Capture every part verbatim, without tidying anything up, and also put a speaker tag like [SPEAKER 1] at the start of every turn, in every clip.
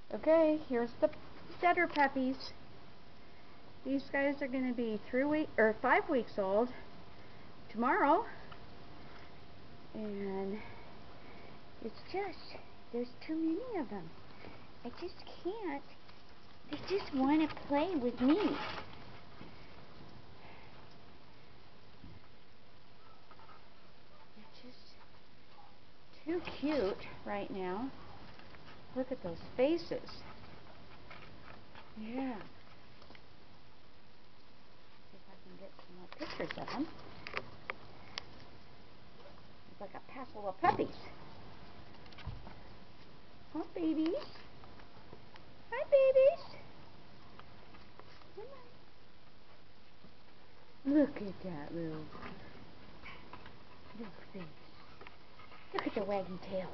[SPEAKER 1] Okay, here's the setter puppies. These guys are going to be three week or five weeks old tomorrow, and it's just there's too many of them. I just can't. They just want to play with me. They're just too cute right now. Look at those faces. Yeah. See if I can get some more pictures of them. It's like a pack full of puppies. Huh, babies? Hi, babies. Come on. Look at that little, little face. Look at the waggy tails.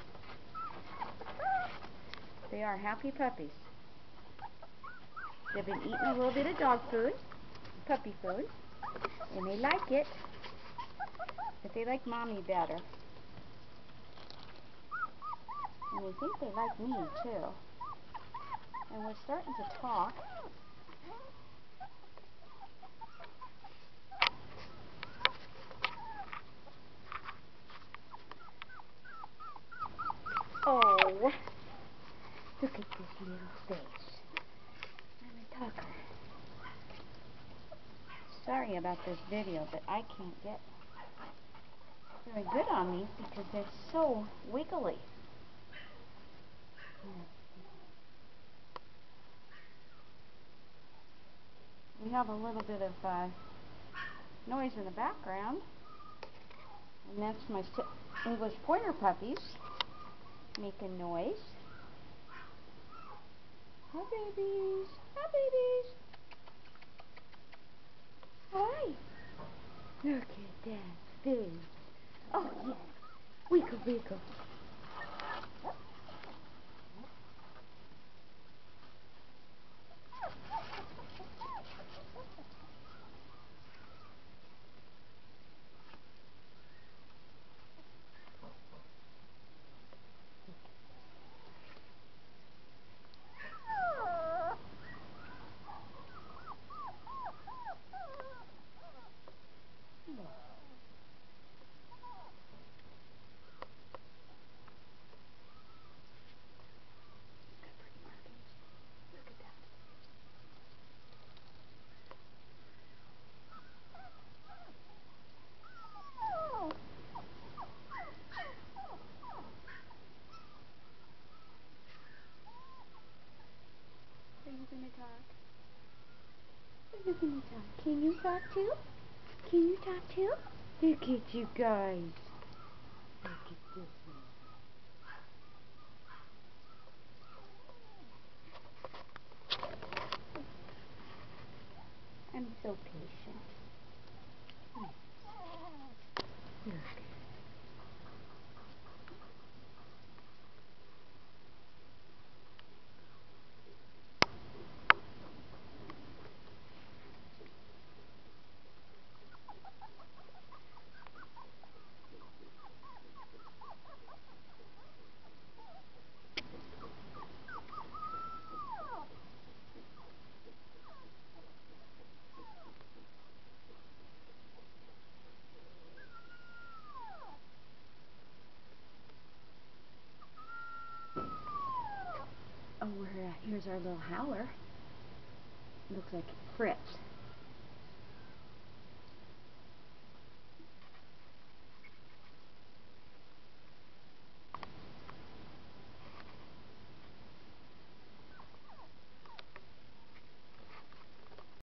[SPEAKER 1] They are happy puppies. They've been eating a little bit of dog food, puppy food, and they like it, but they like mommy better. And they think they like me too. And we're starting to talk. Oh, look at this little face. I'm a talker. Sorry about this video, but I can't get very good on these because they're so wiggly. We have a little bit of uh, noise in the background, and that's my English Pointer puppies making noise. Hi, babies. Hi, babies. Hi. Look at that face. Oh, yes. Wiggle, wiggle. Are you going to talk? Are you going to talk? Can you talk too? Can you talk too? Look at you guys. Look at this one. I'm so patient. Look. Oh, we're, uh, here's our little howler. Looks like Fritz.